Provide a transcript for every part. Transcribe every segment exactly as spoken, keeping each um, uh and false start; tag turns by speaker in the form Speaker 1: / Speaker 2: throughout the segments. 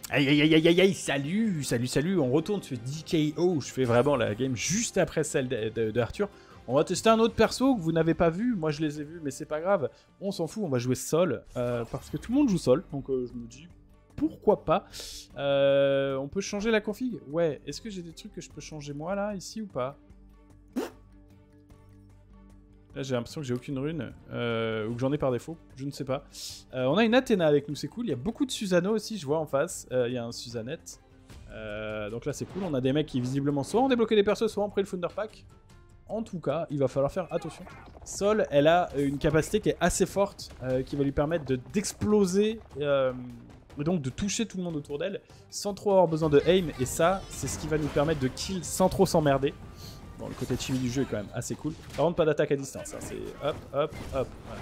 Speaker 1: Aïe aïe aïe aïe aïe aïe, salut, salut, salut, on retourne sur D K O, je fais vraiment la game juste après celle de, de, de Arthur. On va tester un autre perso que vous n'avez pas vu, moi je les ai vus mais c'est pas grave, on s'en fout, on va jouer Sol, euh, parce que tout le monde joue Sol, donc euh, je me dis pourquoi pas. Euh, on peut changer la config? Ouais, est-ce que j'ai des trucs que je peux changer moi là, ici ou pas? Là, j'ai l'impression que j'ai aucune rune, euh, ou que j'en ai par défaut, je ne sais pas. Euh, on a une Athéna avec nous, c'est cool. Il y a beaucoup de Susano aussi, je vois en face. Euh, il y a un Susanette. Euh, donc là, c'est cool. On a des mecs qui, visiblement, soit ont débloqué des persos, soit ont pris le Thunder Pack. En tout cas, il va falloir faire attention. Sol, elle a une capacité qui est assez forte, euh, qui va lui permettre d'exploser, euh, et donc de toucher tout le monde autour d'elle, sans trop avoir besoin de aim. Et ça, c'est ce qui va nous permettre de kill sans trop s'emmerder. Bon, le côté chibi du jeu est quand même assez cool. Par contre, pas d'attaque à distance. Hein. C'est hop, hop, hop. Voilà.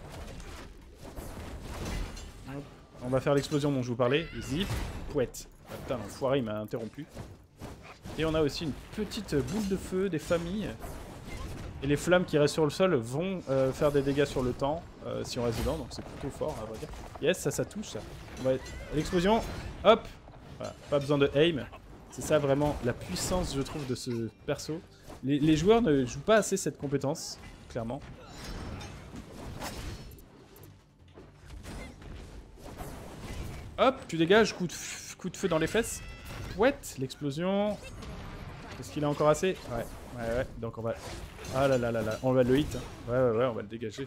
Speaker 1: Hop. On va faire l'explosion dont je vous parlais. Zip, pouette. Ah, putain, l'enfoiré, il m'a interrompu. Et on a aussi une petite boule de feu des familles. Et les flammes qui restent sur le sol vont euh, faire des dégâts sur le temps euh, si on reste dedans. Donc c'est plutôt fort, à vrai dire. Yes, ça, ça touche, ça. On va être... L'explosion. Hop. Voilà. Pas besoin de aim. C'est ça vraiment la puissance, je trouve, de ce perso. Les, les joueurs ne jouent pas assez cette compétence, clairement. Hop, tu dégages, coup de, coup de feu dans les fesses. Pouette, l'explosion. Est-ce qu'il a encore assez? Ouais, ouais, ouais. Donc on va... Ah là là là là, on va le hit. Hein. Ouais, ouais, ouais, on va le dégager.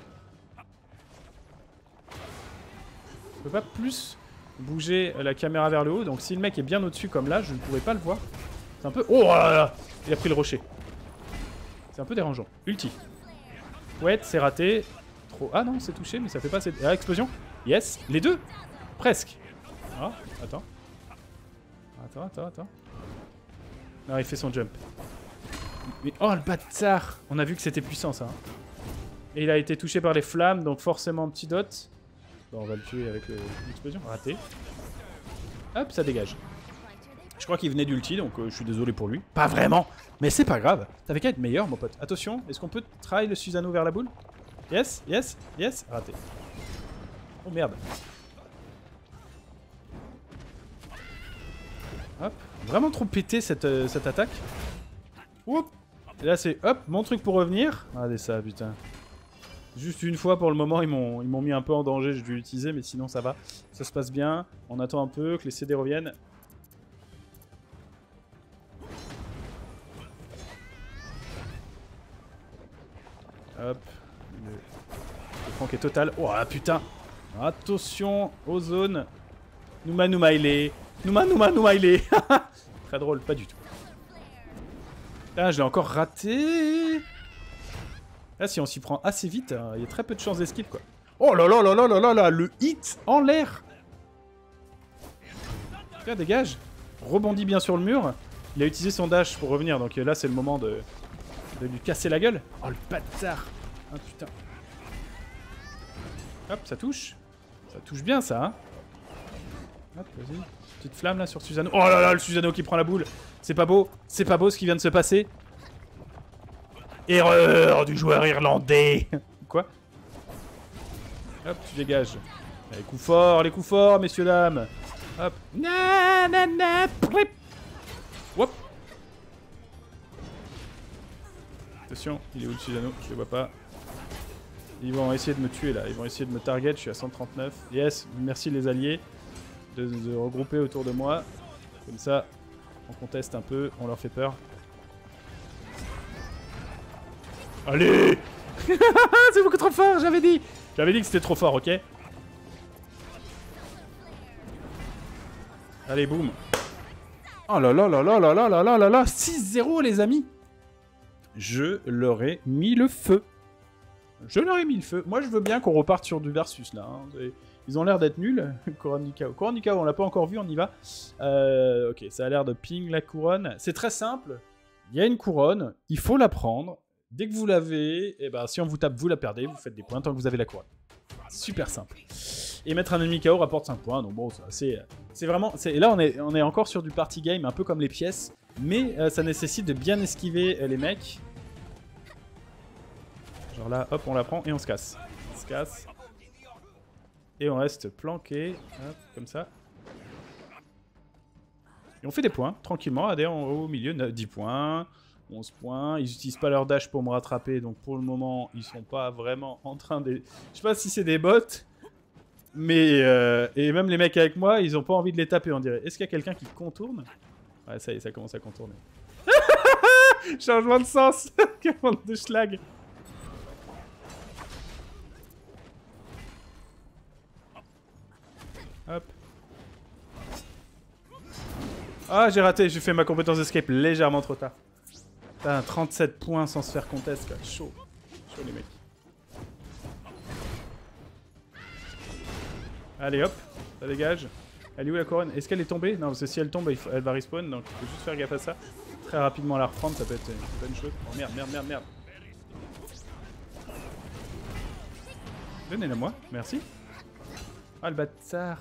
Speaker 1: Je peux pas plus bouger la caméra vers le haut. Donc si le mec est bien au-dessus comme là, je ne pourrais pas le voir. C'est un peu... Oh là là, il a pris le rocher. C'est un peu dérangeant. Ulti. Ouais, c'est raté. Trop. Ah non, c'est touché, mais ça fait pas assez... Ah, explosion. Yes. Les deux. Presque. Ah, attends. Attends, attends, attends. Non, il fait son jump. Mais oh, le bâtard. On a vu que c'était puissant, ça. Hein. Et il a été touché par les flammes, donc forcément petit dot. Bon, on va le tuer avec l'explosion. Raté. Hop, ça dégage. Je crois qu'il venait d'ulti, donc euh, je suis désolé pour lui. Pas vraiment, mais c'est pas grave. T'avais qu'à être meilleur, mon pote. Attention, est-ce qu'on peut try le Susano vers la boule? Yes, yes, yes. Raté. Oh merde. Hop. Vraiment trop pété cette, euh, cette attaque. Oup. Et là, c'est hop, mon truc pour revenir. Regardez ça, putain. Juste une fois pour le moment, ils m'ont ils m'ont mis un peu en danger. Je vais l'utiliser, mais sinon ça va. Ça se passe bien. On attend un peu que les C D reviennent. Hop. Le, le prank est total. Oh ah, putain. Attention aux zones. Nouma Nouma il est. Nouma Nouma Nouma il est. Très drôle, pas du tout. Ah, je l'ai encore raté. Là, si on s'y prend assez vite, il hein, y a très peu de chances d'esquive, quoi. Oh là là là là là là là, le hit en l'air. Tiens, dégage. Rebondit bien sur le mur. Il a utilisé son dash pour revenir, donc là, c'est le moment de... de lui casser la gueule. Oh, le bâtard. Ah, putain. Hop, ça touche. Ça touche bien, ça, hein. Hop, vas-y. Petite flamme, là, sur Susano. Oh là là, le Susano qui prend la boule. C'est pas beau. C'est pas beau, ce qui vient de se passer. Erreur du joueur irlandais. Quoi? Hop, tu dégages. Les coups forts, les coups forts, messieurs, dames. Hop. Na, na, na, prip. Hop. Attention, il est où le Susano? Je le vois pas. Ils vont essayer de me tuer là, ils vont essayer de me target, je suis à cent trente-neuf. Yes, merci les alliés de, de regrouper autour de moi. Comme ça, on conteste un peu, on leur fait peur. Allez. C'est beaucoup trop fort, j'avais dit. J'avais dit que c'était trop fort, ok? Allez, boum. Oh là là là là là là là là là là, six zéro les amis. Je leur ai mis le feu. Je leur ai mis le feu. Moi, je veux bien qu'on reparte sur du versus, là. Hein. Ils ont l'air d'être nuls. Couronne du chaos. Couronne du chaos, on l'a pas encore vu, on y va. Euh, ok, ça a l'air de ping la couronne. C'est très simple. Il y a une couronne, il faut la prendre. Dès que vous l'avez, eh ben, si on vous tape, vous la perdez. Vous faites des points tant que vous avez la couronne. Super simple. Et mettre un ennemi K O rapporte cinq points. Donc bon, c'est vraiment... Et là, on est, on est encore sur du party game, un peu comme les pièces. Mais euh, ça nécessite de bien esquiver euh, les mecs. Genre là, hop, on la prend et on se casse. On se casse. Et on reste planqué. Hop, comme ça. Et on fait des points, tranquillement. Adé en haut, au milieu, dix points, onze points. Ils n'utilisent pas leur dash pour me rattraper, donc pour le moment, ils sont pas vraiment en train de... Je sais pas si c'est des bots, mais... Euh... Et même les mecs avec moi, ils ont pas envie de les taper, on dirait. Est-ce qu'il y a quelqu'un qui contourne? Ouais, ça y est, ça commence à contourner. Changement de sens. Quel monde de schlag. Hop. Ah, j'ai raté, j'ai fait ma compétence escape légèrement trop tard. Putain, trente-sept points sans se faire contest, quoi. Chaud. Chaud, les mecs. Allez, hop, ça dégage. Elle est où la couronne? Est-ce qu'elle est tombée? Non, parce que si elle tombe, il faut... elle va respawn, donc il faut juste faire gaffe à ça. Très rapidement la reprendre, ça peut être une bonne chose. Oh merde, merde, merde, merde. Donnez-la moi, merci. Ah, le bâtard.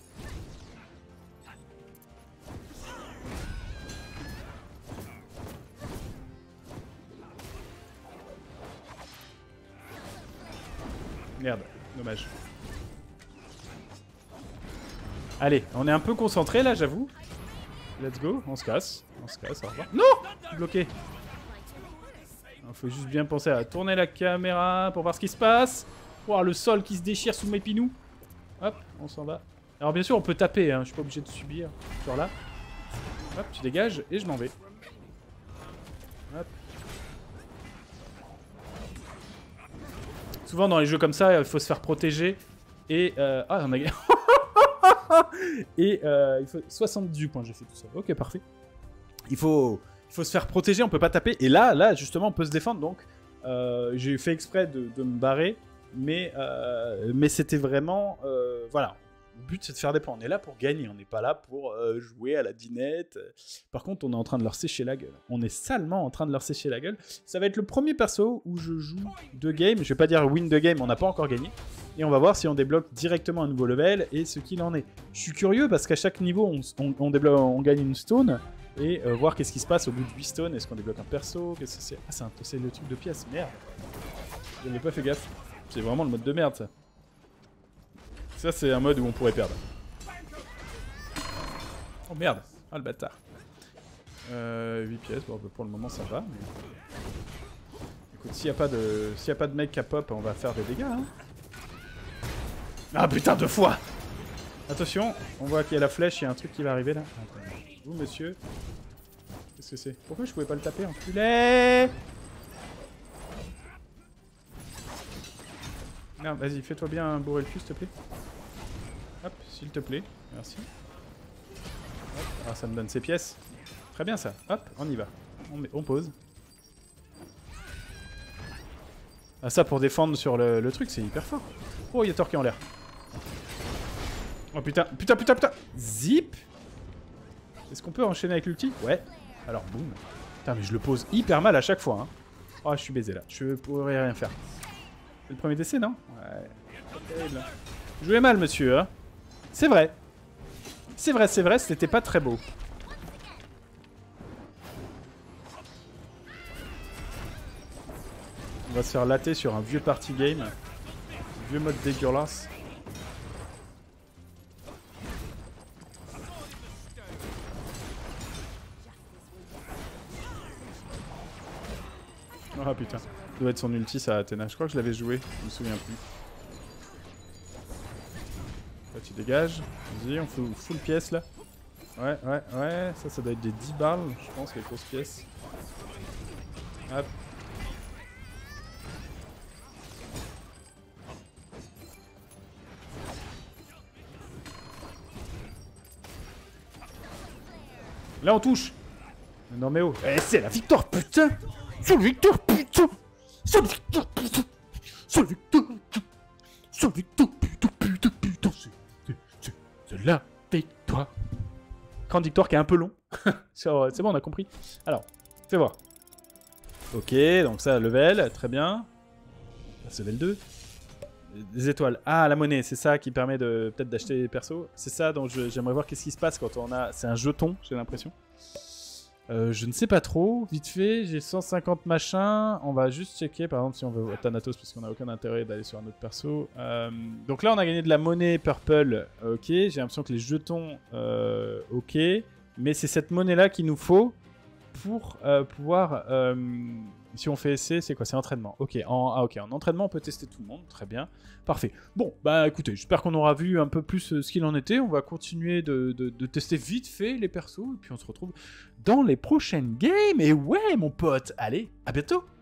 Speaker 1: Merde, dommage. Allez, on est un peu concentré là, j'avoue. Let's go, on se casse. On se casse, au revoir. Non! Bloqué. Il faut juste bien penser à tourner la caméra pour voir ce qui se passe. Voir le sol qui se déchire sous mes pinous. Hop, on s'en va. Alors bien sûr, on peut taper, hein. Je suis pas obligé de subir. Sur là. Hop, tu dégages et je m'en vais. Hop. Souvent dans les jeux comme ça, il faut se faire protéger. Et... Euh... Ah, on a gagné. Et euh, il faut soixante-dix points, j'ai fait tout ça. Ok, parfait. Il faut, il faut se faire protéger, on peut pas taper. Et là, là, justement, on peut se défendre. Donc, euh, j'ai fait exprès de, de me barrer. Mais, euh, mais c'était vraiment... Euh, voilà. Le but, c'est de faire des points. On est là pour gagner. On n'est pas là pour euh, jouer à la dinette. Par contre, on est en train de leur sécher la gueule. On est salement en train de leur sécher la gueule. Ça va être le premier perso où je joue deux games. Je vais pas dire win deux games, on n'a pas encore gagné. Et on va voir si on débloque directement un nouveau level et ce qu'il en est. Je suis curieux parce qu'à chaque niveau, on, on, on, débloque, on gagne une stone. Et euh, voir qu'est-ce qui se passe au bout de huit stones. Est-ce qu'on débloque un perso? Qu'est-ce que c'est? Ah, c'est le truc de pièce. Merde. Je n'avais pas fait gaffe. C'est vraiment le mode de merde, ça. Ça, c'est un mode où on pourrait perdre. Oh merde. Ah, le bâtard. Euh, huit pièces. Bon, pour le moment, ça va. Mais... Écoute, s'il n'y a pas de... s'il n'y a pas de mec à pop, on va faire des dégâts, hein. Ah, putain, deux fois. Attention, on voit qu'il y a la flèche, il y a un truc qui va arriver, là. Vous, monsieur. Qu'est-ce que c'est? Pourquoi je pouvais pas le taper, enculé? Non, vas-y, fais-toi bien bourrer le cul, s'il te plaît. Hop, s'il te plaît. Merci. Hop. Ah, ça me donne ses pièces. Très bien, ça. Hop, on y va. On, met, on pose. Ah, ça, pour défendre sur le, le truc, c'est hyper fort. Oh, il y a Thor qui est en l'air. Oh, putain, putain, putain, putain. Zip. Est-ce qu'on peut enchaîner avec l'ulti? Ouais. Alors, boum. Putain, mais je le pose hyper mal à chaque fois, hein. Oh, je suis baisé, là. Je pourrais rien faire. C'est le premier décès, non? Ouais. Pas terrible. Je jouais mal, monsieur, hein. C'est vrai. C'est vrai, c'est vrai, c'était pas très beau. On va se faire latter sur un vieux party game. Un vieux mode dégueulasse. Ah putain. Ça doit être son ulti, ça, Athéna. Je crois que je l'avais joué, je me souviens plus. Là, tu dégages. Vas-y, on fait full pièce là. Ouais, ouais, ouais. Ça, ça doit être des dix balles, je pense, les grosses pièces. Hop. Là, on touche. Non, mais oh. Eh, c'est la victoire, putain. C'est la victoire, putain. C'est la victoire, putain. C'est la victoire, putain. C'est la victoire, putain, putain, putain. C'est la victoire. Grande victoire qui est un peu long. C'est bon, on a compris. Alors, fais voir. Ok, donc ça, level, très bien. C'est level deux. Des étoiles. Ah, la monnaie, c'est ça qui permet de peut-être d'acheter des persos. C'est ça dont j'aimerais voir qu'est-ce qui se passe quand on a... C'est un jeton, j'ai l'impression. Euh, je ne sais pas trop. Vite fait, j'ai cent cinquante machins. On va juste checker, par exemple, si on veut Thanatos, parce qu'on n'a aucun intérêt d'aller sur un autre perso. Euh, donc là, on a gagné de la monnaie purple. Ok, j'ai l'impression que les jetons... Euh, ok. Mais c'est cette monnaie-là qu'il nous faut pour euh, pouvoir... Euh, si on fait essai, c'est quoi? C'est entraînement. Ok, en, ah, ok, en entraînement, on peut tester tout le monde. Très bien. Parfait. Bon, bah écoutez, j'espère qu'on aura vu un peu plus euh, ce qu'il en était. On va continuer de, de, de tester vite fait les persos. Et puis on se retrouve dans les prochaines games. Et ouais, mon pote, allez, à bientôt.